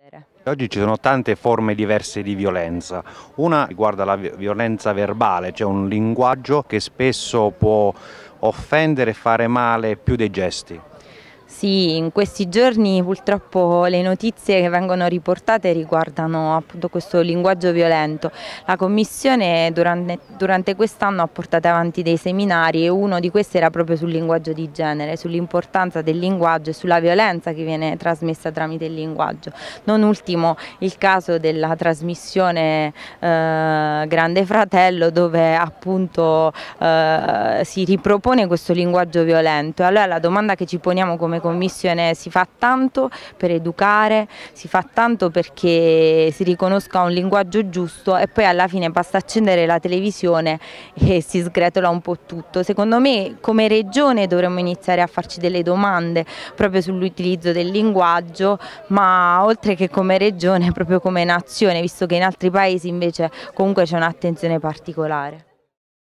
Oggi ci sono tante forme diverse di violenza. Una riguarda la violenza verbale, cioè un linguaggio che spesso può offendere e fare male più dei gesti. Sì, in questi giorni purtroppo le notizie che vengono riportate riguardano appunto questo linguaggio violento. La Commissione durante quest'anno ha portato avanti dei seminari e uno di questi era proprio sul linguaggio di genere, sull'importanza del linguaggio e sulla violenza che viene trasmessa tramite il linguaggio. Non ultimo il caso della trasmissione Grande Fratello, dove appunto si ripropone questo linguaggio violento. Allora la domanda che ci poniamo come Commissione: si fa tanto per educare, si fa tanto perché si riconosca un linguaggio giusto e poi alla fine basta accendere la televisione e si sgretola un po' tutto. Secondo me come Regione dovremmo iniziare a farci delle domande proprio sull'utilizzo del linguaggio, ma oltre che come Regione proprio come nazione, visto che in altri paesi invece comunque c'è un'attenzione particolare.